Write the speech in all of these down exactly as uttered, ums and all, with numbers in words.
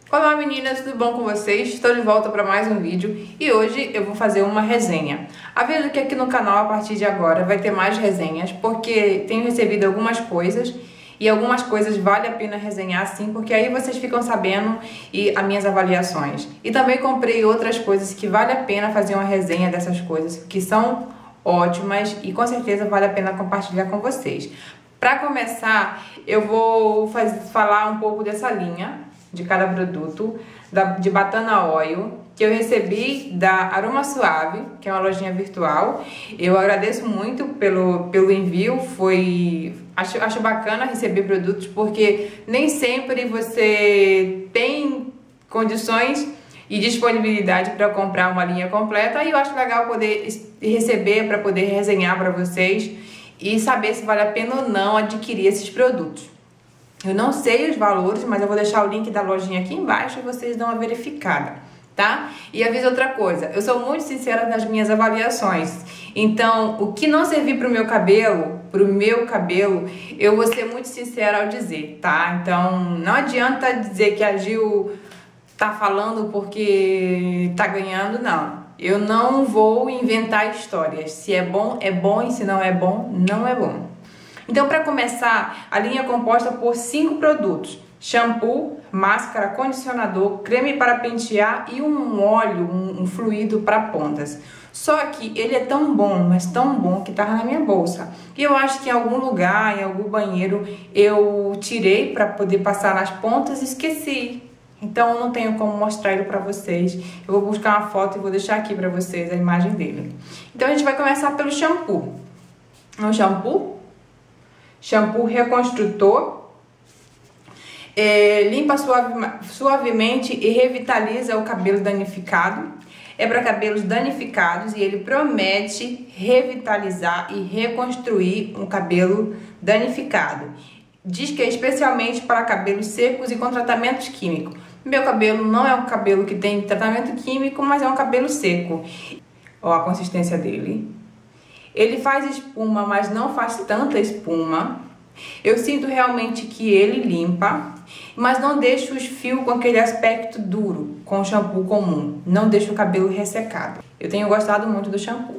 Olá meninas, tudo bom com vocês? Estou de volta para mais um vídeo e hoje eu vou fazer uma resenha. Aviso que aqui no canal a partir de agora vai ter mais resenhas porque tenho recebido algumas coisas e algumas coisas vale a pena resenhar sim, porque aí vocês ficam sabendo e as minhas avaliações. E também comprei outras coisas que vale a pena fazer uma resenha dessas coisas que são ótimas e com certeza vale a pena compartilhar com vocês. Para começar, eu vou faz, falar um pouco dessa linha de cada produto, da, de Batana Oil, que eu recebi da Aroma Suave, que é uma lojinha virtual. Eu agradeço muito pelo, pelo envio, foi, acho, acho bacana receber produtos, porque nem sempre você tem condições e disponibilidade para comprar uma linha completa, e eu acho legal poder receber para poder resenhar para vocês e saber se vale a pena ou não adquirir esses produtos. Eu não sei os valores, mas eu vou deixar o link da lojinha aqui embaixo e vocês dão uma verificada, tá? E aviso outra coisa, eu sou muito sincera nas minhas avaliações. Então, o que não servir pro meu cabelo, pro meu cabelo, eu vou ser muito sincera ao dizer, tá? Então, não adianta dizer que a Gil tá falando porque tá ganhando, não. Eu não vou inventar histórias. Se é bom, é bom, e se não é bom, não é bom. Então, para começar, a linha é composta por cinco produtos: shampoo, máscara, condicionador, creme para pentear e um óleo, um, um fluido para pontas. Só que ele é tão bom, mas tão bom, que tava na minha bolsa. E eu acho que em algum lugar, em algum banheiro, eu tirei para poder passar nas pontas e esqueci. Então, eu não tenho como mostrar ele para vocês. Eu vou buscar uma foto e vou deixar aqui para vocês a imagem dele. Então, a gente vai começar pelo shampoo. Um shampoo. Shampoo reconstrutor, é, limpa suave, suavemente e revitaliza o cabelo danificado. É para cabelos danificados e ele promete revitalizar e reconstruir um cabelo danificado. Diz que é especialmente para cabelos secos e com tratamentos químicos. Meu cabelo não é um cabelo que tem tratamento químico, mas é um cabelo seco. Ó a consistência dele. Ele faz espuma, mas não faz tanta espuma. Eu sinto realmente que ele limpa, mas não deixa os fios com aquele aspecto duro, com o shampoo comum. Não deixa o cabelo ressecado. Eu tenho gostado muito do shampoo.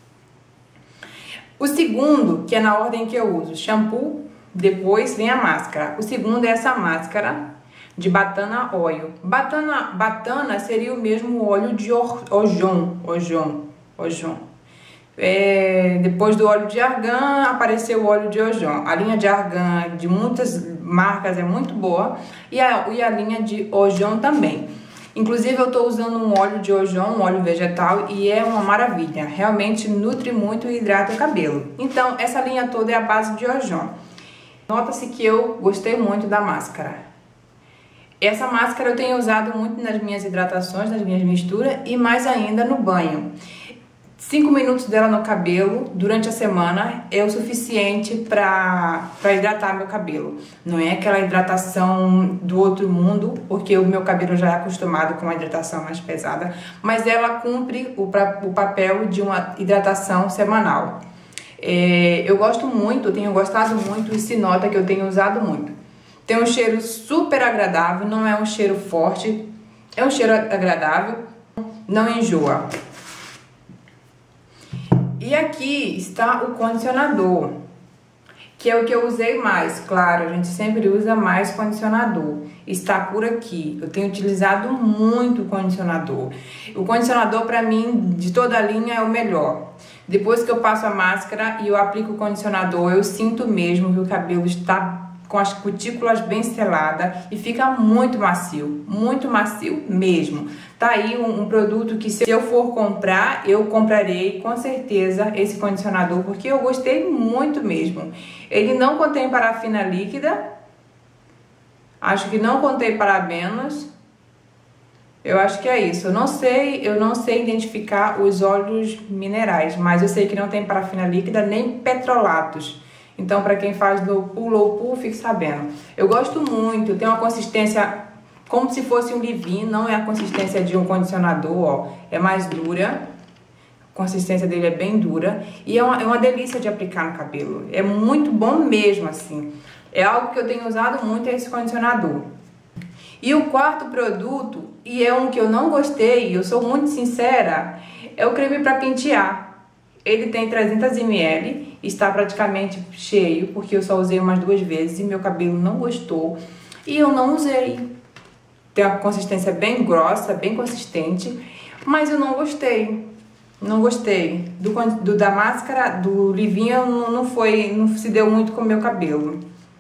O segundo, que é na ordem que eu uso, shampoo, depois vem a máscara. O segundo é essa máscara de Batana Oil. Batana, Batana seria o mesmo óleo de Ojon, Ojon, Ojon. É, depois do óleo de argan apareceu o óleo de Ojon. A linha de argan de muitas marcas é muito boa e a, e a linha de Ojon também. Inclusive eu estou usando um óleo de Ojon, um óleo vegetal, e é uma maravilha. Realmente nutre muito e hidrata o cabelo. Então essa linha toda é a base de Ojon. Nota-se que eu gostei muito da máscara. Essa máscara eu tenho usado muito nas minhas hidratações, nas minhas misturas e mais ainda no banho. cinco minutos dela no cabelo durante a semana é o suficiente para hidratar meu cabelo. Não é aquela hidratação do outro mundo, porque o meu cabelo já é acostumado com uma hidratação mais pesada, mas ela cumpre o, pra, o papel de uma hidratação semanal. É, eu gosto muito, tenho gostado muito e se nota que eu tenho usado muito. Tem um cheiro super agradável, não é um cheiro forte, é um cheiro agradável, não enjoa. E aqui está o condicionador, que é o que eu usei mais. Claro, a gente sempre usa mais condicionador. Está por aqui. Eu tenho utilizado muito condicionador. O condicionador, para mim, de toda a linha, é o melhor. Depois que eu passo a máscara e eu aplico o condicionador, eu sinto mesmo que o cabelo está com as cutículas bem seladas e fica muito macio, muito macio mesmo. Tá aí um, um produto que, se eu for comprar, eu comprarei com certeza esse condicionador, porque eu gostei muito mesmo. Ele não contém parafina líquida, acho que não contém parabenos. Eu acho que é isso. Eu não sei, eu não sei identificar os óleos minerais, mas eu sei que não tem parafina líquida nem petrolatos. Então, para quem faz low pool, low pool, fique sabendo. Eu gosto muito, tem uma consistência como se fosse um leave-in, não é a consistência de um condicionador, ó. É mais dura, a consistência dele é bem dura e é uma, é uma delícia de aplicar no cabelo. É muito bom mesmo, assim. É algo que eu tenho usado muito, é esse condicionador. E o quarto produto, e é um que eu não gostei, eu sou muito sincera, é o creme para pentear. Ele tem trezentos mililitros, está praticamente cheio, porque eu só usei umas duas vezes e meu cabelo não gostou. E eu não usei. Tem uma consistência bem grossa, bem consistente, mas eu não gostei. Não gostei. Do, do da máscara, do Livinho, não, não foi, não se deu muito com o meu cabelo.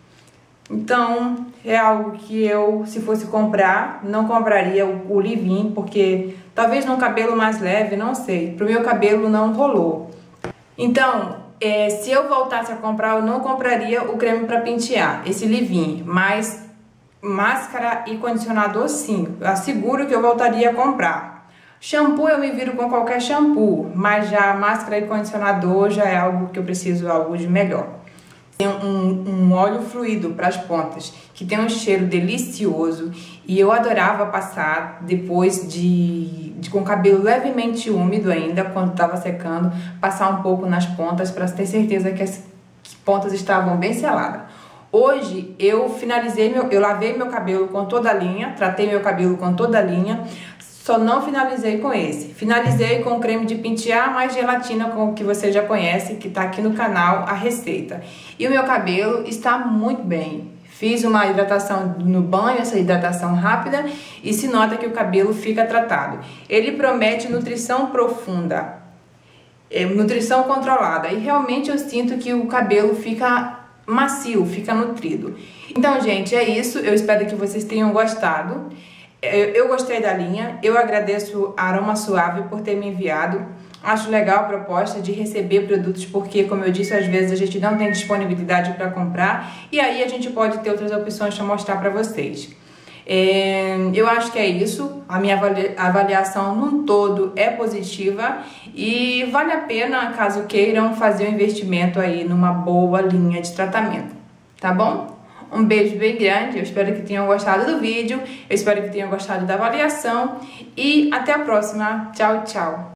Então, é algo que eu, se fosse comprar, não compraria o, o Livinho, porque talvez num cabelo mais leve, não sei. Pro meu cabelo não rolou. Então, é, se eu voltasse a comprar, eu não compraria o creme para pentear, esse Livinho, mas máscara e condicionador sim, eu asseguro que eu voltaria a comprar. Shampoo eu me viro com qualquer shampoo, mas já máscara e condicionador já é algo que eu preciso, algo de melhor. Tem um, um óleo fluido para as pontas, que tem um cheiro delicioso e eu adorava passar depois de, de com o cabelo levemente úmido ainda, quando estava secando, passar um pouco nas pontas para ter certeza que as pontas estavam bem seladas. Hoje eu finalizei, meu, eu lavei meu cabelo com toda a linha, tratei meu cabelo com toda a linha, só não finalizei com esse. Finalizei com creme de pentear mais gelatina, com o que você já conhece, que tá aqui no canal a receita. E o meu cabelo está muito bem. Fiz uma hidratação no banho, essa hidratação rápida, e se nota que o cabelo fica tratado. Ele promete nutrição profunda, é, nutrição controlada, e realmente eu sinto que o cabelo fica macio, fica nutrido. Então, gente, é isso. Eu espero que vocês tenham gostado. Eu gostei da linha, eu agradeço a Aroma Suave por ter me enviado. Acho legal a proposta de receber produtos, porque, como eu disse, às vezes a gente não tem disponibilidade para comprar, e aí a gente pode ter outras opções para mostrar para vocês. É, eu acho que é isso. A minha avaliação num todo é positiva e vale a pena, caso queiram, fazer um investimento aí numa boa linha de tratamento, tá bom? Um beijo bem grande, eu espero que tenham gostado do vídeo, eu espero que tenham gostado da avaliação e até a próxima. Tchau, tchau!